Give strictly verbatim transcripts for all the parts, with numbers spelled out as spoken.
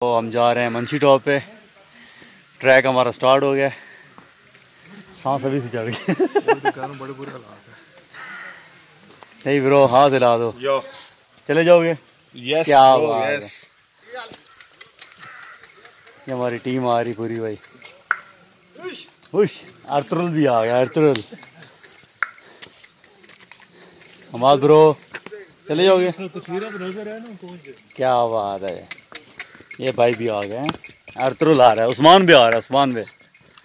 तो हम जा रहे हैं मंशी टॉप पे। ट्रैक हमारा स्टार्ट हो गया। सांस अभी से चढ़ गई। बड़े बुरे हालात है। नहीं ब्रो, हाथ हिला दो। यो चले जाओगे? यस क्या ब्रो, बात यस। है। ये हमारी टीम आ रही पूरी भाई। उश, अर्तुल भी आ गया। अर्तुल हमारा ब्रो, चले जाओगे? क्या बात है। ये भाई भी आ गए हैं। अर्तुल आ रहा है, उस्मान भी आ रहा है। उस्मान भी।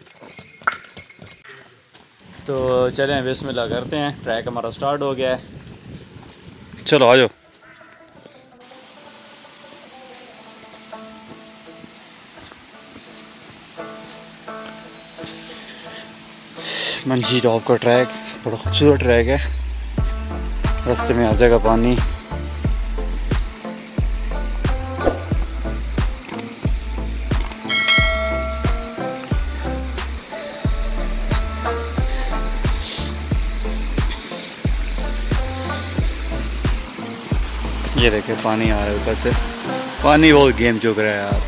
तो चलें बिस्मिल्लाह करते हैं। ट्रैक हमारा स्टार्ट हो गया है। चलो आ जाओ। मंशी टॉप का ट्रैक बड़ा खूबसूरत ट्रैक है। रास्ते में हर जगह पानी। ये देखे पानी आ रहा है ऊपर से। पानी बहुत गेम चुक रहा है यार।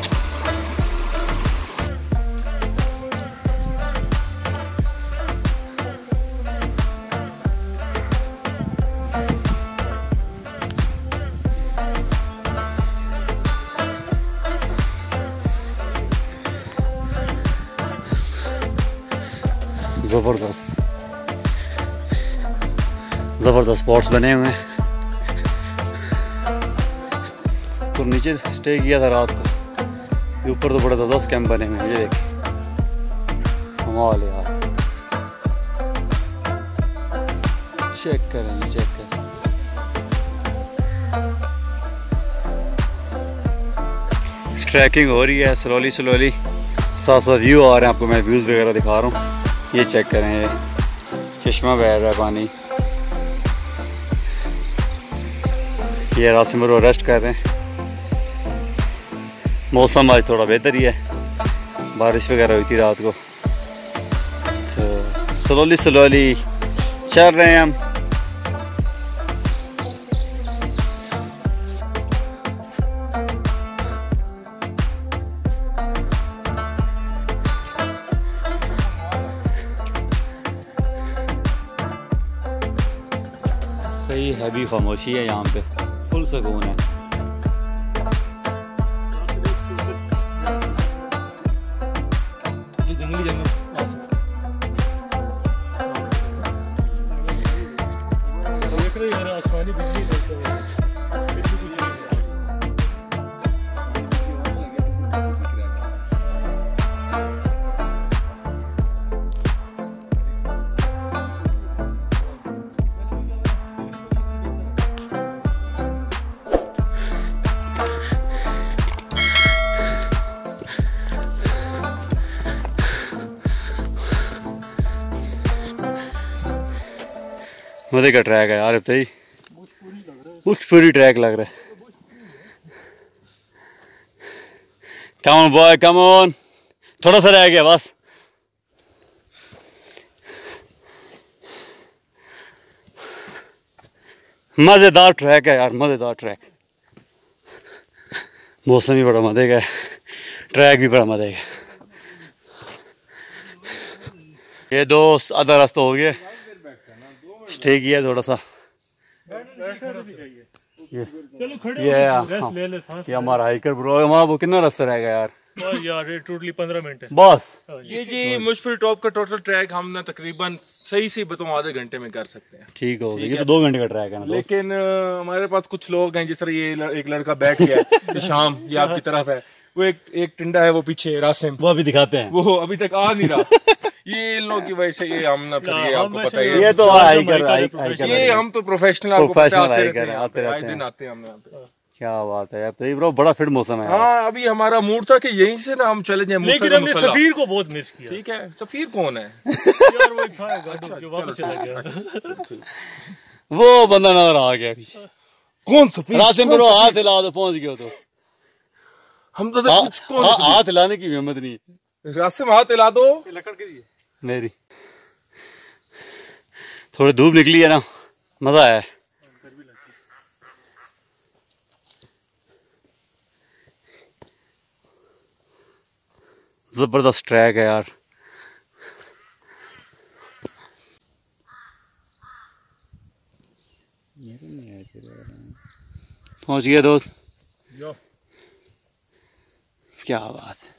जबरदस्त जबरदस्त स्पॉट्स बने हुए हैं। तो नीचे स्टे किया था रात को। ऊपर तो बड़े ज़बरदस्त कैंप बने हुए हैं। ये देखिए कमाल यार। चेक करें, ये चेक करें। ट्रैकिंग हो रही है स्लोली स्लोली। साथ साथ व्यू आ रहे हैं आपको। मैं व्यूज़ वगैरह दिखा रहा हूँ। ये चेक करें, ये चश्मा बह रहा है पानी। ये रास्ते में रेस्ट कर रहे हैं। मौसम आज थोड़ा बेहतर ही है। बारिश वगैरह हुई थी रात को। तो स्लोली स्लोली चल रहे हैं हम। सही हैवी खामोशी है यहाँ पे। फुल सुकून है। ये जंगली जंगल देख रहे हैं। आसमानी बिजली देखते हैं। मजे का ट्रैक है यार। अब पूरी ट्रैक लग रहा है। Come on boy, come on. थोड़ा सा रह गया बस। मजेदार ट्रैक है यार, मजेदार ट्रैक। मौसम भी बड़ा मजे का है। ट्रैक भी बड़ा मजे का। ये दोस्त आधा रास्ता हो गया। स्टे किया थोड़ा सा। ये चलो खड़े ये रेस्ट ले ले, सांस ये हमारा हाइकर ब्रो है। वहाँ वो कितना रास्ता रहेगा यार? यार ये टोटली पंद्रह मिनट है बस। ये जी मुशफिल टॉप का टोटल ट्रैक हम ना तकरीबन सही से बताऊं आधे घंटे में कर सकते हैं। ठीक हो गया। ये तो दो घंटे का ट्रैक है ना। लेकिन आ, हमारे पास कुछ लोग हैं, जिस तरह ये ल, एक लड़का बैठ गया है शाम, ये आपकी तरफ है। वो एक एक टिंडा है वो पीछे रासिम, वो अभी दिखाते हैं। वो अभी तक आ नहीं रहा। ये इन लोग की वजह से ये हम ना फिर ये आपको पता ही है। ये तो हाइकर हाइकर ये हम तो प्रोफेशनल आपको पता प्रोफेशनल आते हाइकर रहते हैं, आते आए रहते दिन हैं। आते हैं हम यहाँ पे। क्या बात है यार। तो ये ब्रो बड़ा फिट मौसम है यार। हाँ अभी हमारा मूड था कि यहीं से ना हम चले जाए। लेकिन हमने सफीर को बहुत मिस किया। ठीक है, सफीर कौन है? यार वो एक था गाड़ी जो वापस चला गया। वो बंदा नजर आ गया पीछे। कौन सफीर? रास्ते में हाथ हिला दो, पहुंच गए तो। हम तो कुछ कौन सा हाथ हिलाने की हिम्मत नहीं है। रास्ते में हाथ हिला दो। लकड़ की मेरी थोड़ी धूप निकली है ना, मजा आया। ज़बरदस्त ट्रैक है यार। पहुंच गया दोस्त, क्या बात है।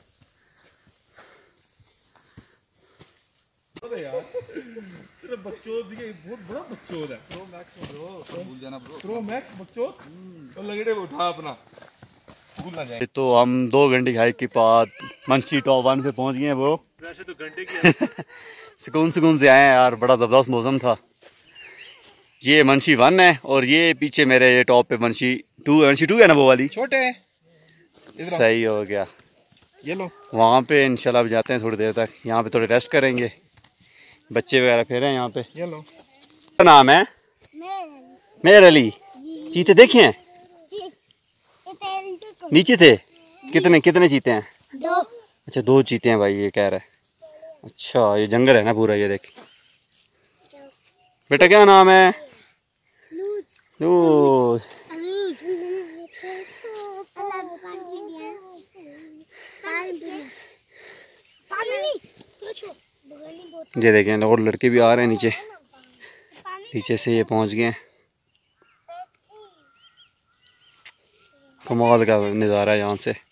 यार सिर्फ बच्चों दिखे, बहुत बड़ा बच्चों है। प्रो मैक्स ब्रो, भूल जाना ब्रो, प्रो मैक्स बच्चों तो लगड़े उठा अपना, भूल ना जाए। तो हम दो घंटे की हाइक के बाद मंची टॉप वन पे पहुंच गए हैं ब्रो। वैसे तो घंटे की सुकून सुकून से आए हैं यार, बड़ा ज़बरदस्त मौसम था। ये मंशी वन है और ये पीछे मेरे ये टॉप पे मंशी टू है। मंशी टू है ना वो वाली, छोटे है। सही हो गया। ये लो, वहाँ पे इंशाल्लाह अब जाते हैं थोड़ी देर तक, यहाँ पे थोड़ी रेस्ट करेंगे, बच्चे वगैरह फिर हैं यहाँ पे। ये लो, क्या नाम है? मेहर अली। चीते देखे हैं? नीचे थे। कितने कितने चीते हैं? दो। अच्छा दो चीते हैं भाई, ये कह रहा है। अच्छा ये जंगल है ना पूरा, ये देख। बेटा क्या नाम है? लूज। ये देखें और लड़के भी आ रहे हैं नीचे, पीछे से ये पहुंच गए हैं। कमाल का नज़ारा है यहाँ से।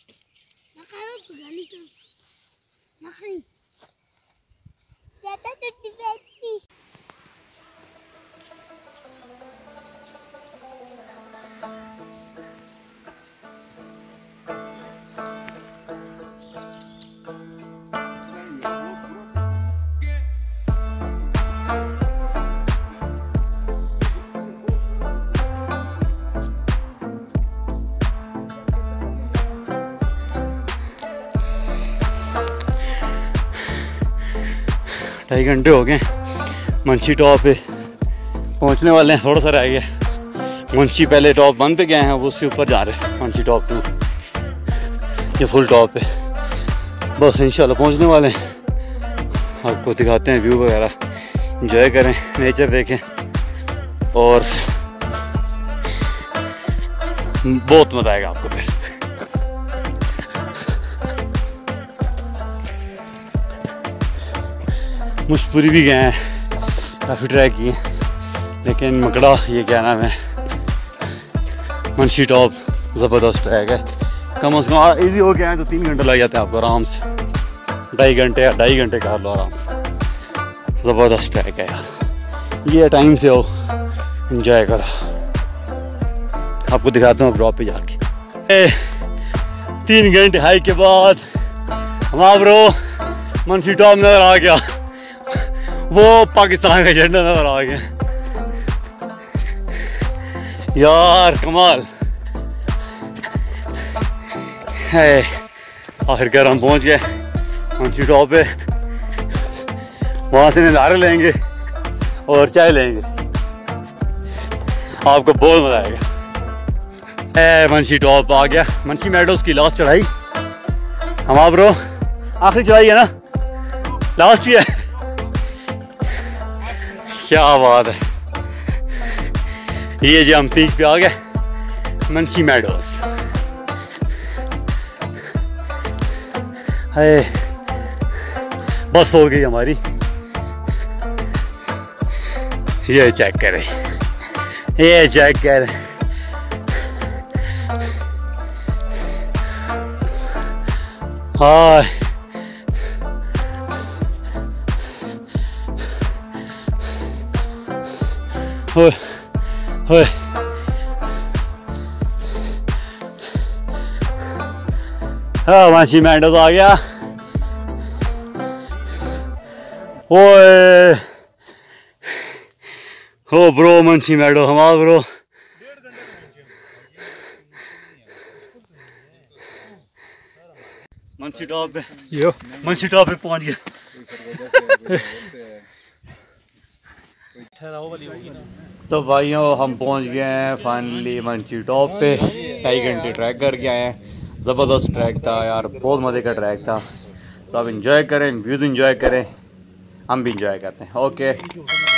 ढाई घंटे हो गए मंची टॉप पे पहुंचने वाले हैं, थोड़ा सा रह गया। मंची पहले टॉप वन पे गए हैं, अब उससे ऊपर जा रहे हैं मंची टॉप टू, ये फुल टॉप पे। बस इंशाल्लाह पहुंचने वाले हैं, आपको दिखाते हैं व्यू वगैरह, एंजॉय करें, नेचर देखें और बहुत मज़ा आएगा आपको फिर। मुशपुरी भी गए हैं, काफ़ी ट्रैक किए, लेकिन मकड़ा ये क्या नाम है मंशी टॉप ज़बरदस्त ट्रैक है। कम अज़ कम इजी हो गया है तो तीन घंटे लग जाते हैं आपको आराम से, ढाई घंटे या ढाई घंटे कर लो आराम से। ज़बरदस्त ट्रैक है यार, ये टाइम से हो, एंजॉय करो। आपको दिखाता हूँ ड्रॉप पे जाके। तीन घंटे हाइक के बाद हमारा ब्रो मंशी टॉप नज़र आ गया, वो पाकिस्तान का झंडा नजर आ गया यार, कमाल है। आखिरकार हम पहुंच गए मंची टॉप पे, वहां से नज़ारे लेंगे और चाय लेंगे, आपको बहुत मजा आएगा। मंची टॉप आ गया, मंची मेडोज की लास्ट चढ़ाई। हमारा ब्रो आखिरी चढ़ाई है ना, लास्ट ही है, क्या बात है। ये जो हम पीक पे आ गए मंची मेडोज, है बस हो गई हमारी। ये चेक करें, ये चेक करें, हाय होए होए, हाँ मंची मेडोज आ गया। ओए हो ब्रो मंची मेडो, हमारा ब्रो मंची टॉप पे, यो मंची टॉप पे पहुंच गया। तो भाइयों हम पहुंच गए हैं फाइनली मंची टॉप पे, ढाई घंटे ट्रैक करके आए हैं। ज़बरदस्त ट्रैक था यार, बहुत मज़े का ट्रैक था। तो आप इंजॉय करें, व्यूज़ इंजॉय करें, हम भी इंजॉय करते हैं। ओके।